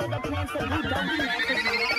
the plan, so you don't be mad 'cause you